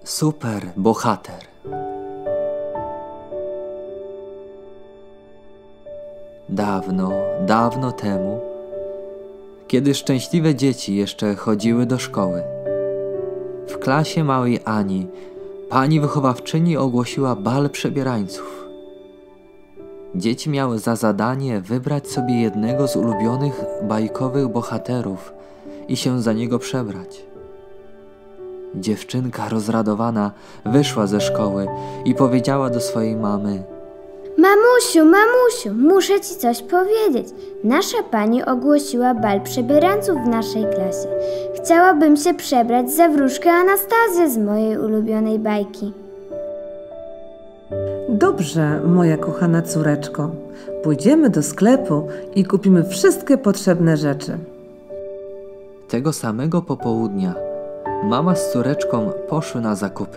Super bohater. Dawno, dawno temu, kiedy szczęśliwe dzieci jeszcze chodziły do szkoły, w klasie małej Ani pani wychowawczyni ogłosiła bal przebierańców. Dzieci miały za zadanie wybrać sobie jednego z ulubionych bajkowych bohaterów i się za niego przebrać. Dziewczynka rozradowana wyszła ze szkoły i powiedziała do swojej mamy: Mamusiu, muszę ci coś powiedzieć. Nasza pani ogłosiła bal przebierańców w naszej klasie. Chciałabym się przebrać za wróżkę Anastazję z mojej ulubionej bajki. Dobrze, moja kochana córeczko. Pójdziemy do sklepu i kupimy wszystkie potrzebne rzeczy. Tego samego popołudnia mama z córeczką poszły na zakupy.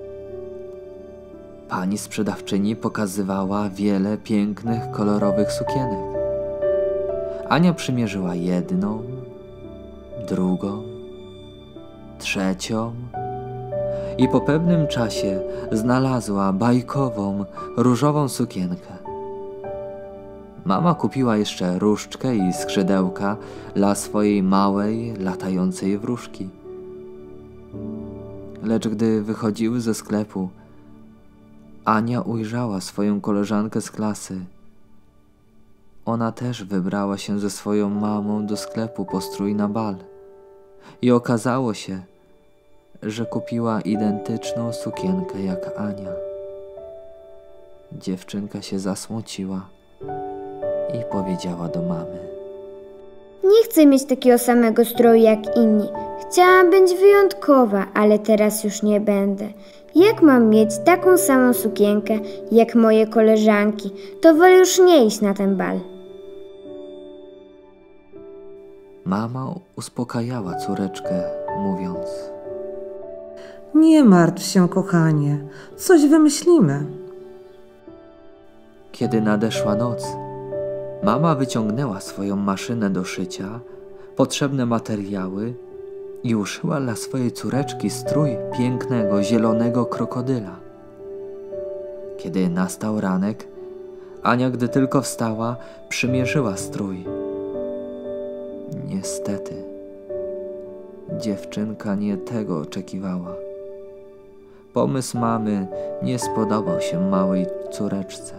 Pani sprzedawczyni pokazywała wiele pięknych, kolorowych sukienek. Ania przymierzyła jedną, drugą, trzecią i po pewnym czasie znalazła bajkową, różową sukienkę. Mama kupiła jeszcze różdżkę i skrzydełka dla swojej małej, latającej wróżki. Lecz gdy wychodziły ze sklepu, Ania ujrzała swoją koleżankę z klasy. Ona też wybrała się ze swoją mamą do sklepu po strój na bal. I okazało się, że kupiła identyczną sukienkę jak Ania. Dziewczynka się zasmuciła i powiedziała do mamy: Nie chcę mieć takiego samego stroju jak inni. Chciałam być wyjątkowa, ale teraz już nie będę. Jak mam mieć taką samą sukienkę jak moje koleżanki? To wolę już nie iść na ten bal. Mama uspokajała córeczkę, mówiąc: Nie martw się, kochanie. Coś wymyślimy. Kiedy nadeszła noc, mama wyciągnęła swoją maszynę do szycia, potrzebne materiały i uszyła dla swojej córeczki strój pięknego, zielonego krokodyla. Kiedy nastał ranek, Ania, gdy tylko wstała, przymierzyła strój. Niestety, dziewczynka nie tego oczekiwała. Pomysł mamy nie spodobał się małej córeczce.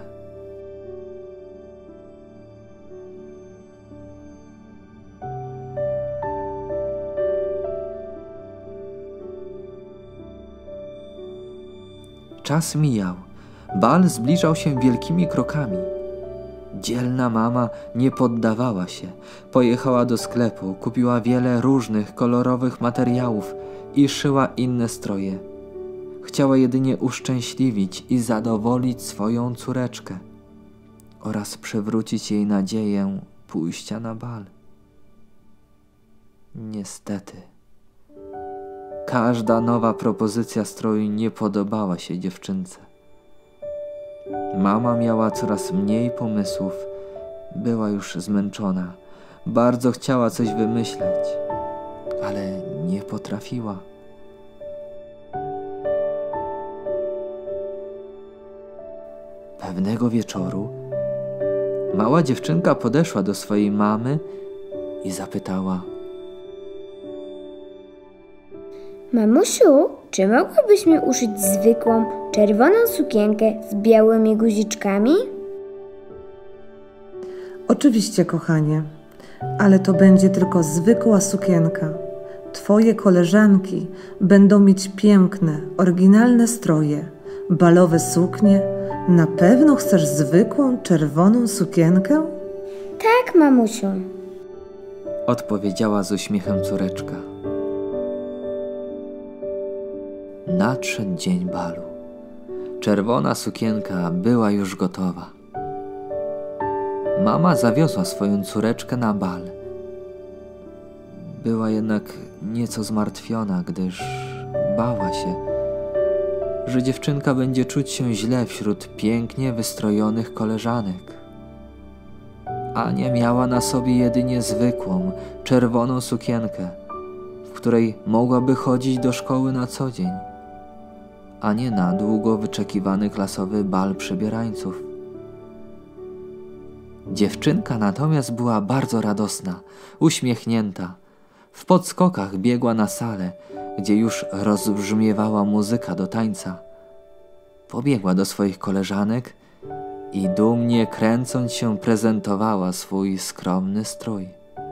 Czas mijał. Bal zbliżał się wielkimi krokami. Dzielna mama nie poddawała się. Pojechała do sklepu, kupiła wiele różnych, kolorowych materiałów i szyła inne stroje. Chciała jedynie uszczęśliwić i zadowolić swoją córeczkę oraz przywrócić jej nadzieję pójścia na bal. Niestety, każda nowa propozycja stroju nie podobała się dziewczynce. Mama miała coraz mniej pomysłów, była już zmęczona. Bardzo chciała coś wymyśleć, ale nie potrafiła. Pewnego wieczoru mała dziewczynka podeszła do swojej mamy i zapytała: Mamusiu, czy mogłabyś mi uszyć zwykłą, czerwoną sukienkę z białymi guziczkami? Oczywiście, kochanie, ale to będzie tylko zwykła sukienka. Twoje koleżanki będą mieć piękne, oryginalne stroje, balowe suknie. Na pewno chcesz zwykłą, czerwoną sukienkę? Tak, mamusiu. Odpowiedziała z uśmiechem córeczka. Nadszedł dzień balu. Czerwona sukienka była już gotowa. Mama zawiozła swoją córeczkę na bal. Była jednak nieco zmartwiona, gdyż bała się, że dziewczynka będzie czuć się źle wśród pięknie wystrojonych koleżanek. Ania miała na sobie jedynie zwykłą, czerwoną sukienkę, w której mogłaby chodzić do szkoły na co dzień. a nie na długo wyczekiwany klasowy bal przebierańców. Dziewczynka natomiast była bardzo radosna, uśmiechnięta. W podskokach biegła na salę, gdzie już rozbrzmiewała muzyka do tańca. Pobiegła do swoich koleżanek i dumnie kręcąc się prezentowała swój skromny strój.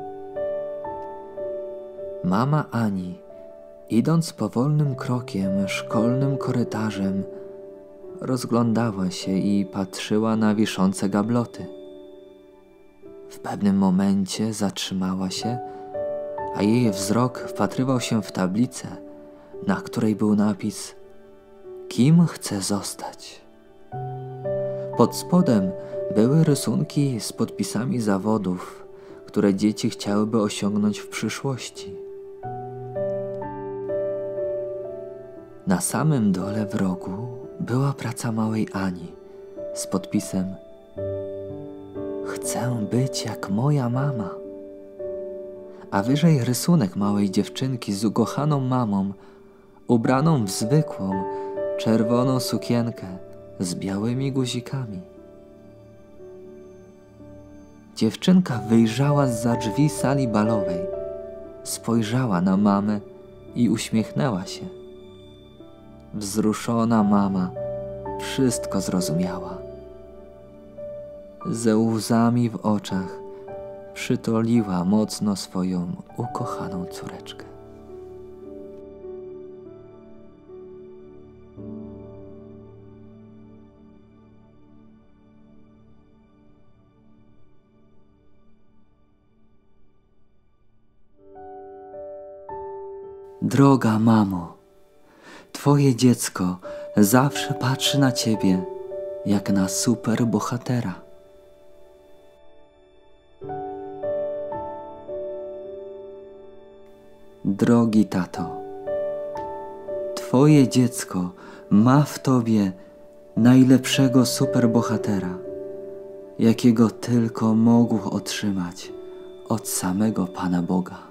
Mama Ani, idąc powolnym krokiem szkolnym korytarzem, rozglądała się i patrzyła na wiszące gabloty. W pewnym momencie zatrzymała się, a jej wzrok wpatrywał się w tablicę, na której był napis: kim chce zostać? Pod spodem były rysunki z podpisami zawodów, które dzieci chciałyby osiągnąć w przyszłości. Na samym dole w rogu była praca małej Ani z podpisem: chcę być jak moja mama. A wyżej rysunek małej dziewczynki z ukochaną mamą, ubraną w zwykłą, czerwoną sukienkę z białymi guzikami. Dziewczynka wyjrzała zza drzwi sali balowej, spojrzała na mamę i uśmiechnęła się. Wzruszona mama wszystko zrozumiała. Ze łzami w oczach przytuliła mocno swoją ukochaną córeczkę. Droga mamo, twoje dziecko zawsze patrzy na ciebie jak na super bohatera. Drogi tato, twoje dziecko ma w tobie najlepszego superbohatera, jakiego tylko mógł otrzymać od samego Pana Boga.